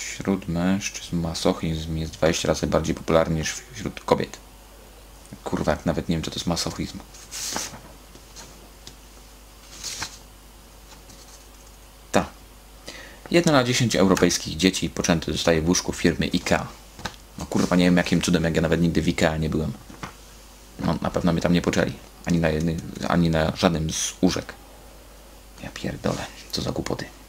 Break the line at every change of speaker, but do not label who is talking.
Wśród mężczyzn masochizm jest 20 razy bardziej popularny niż wśród kobiet. Kurwa, jak nawet nie wiem, co to jest masochizm. Ta. 1 na 10 europejskich dzieci poczęte zostaje w łóżku firmy IKEA. No kurwa, nie wiem jakim cudem, jak ja nawet nigdy w IKEA nie byłem. No, na pewno mnie tam nie poczęli. Ani na żadnym z łóżek. Ja pierdolę, co za głupoty.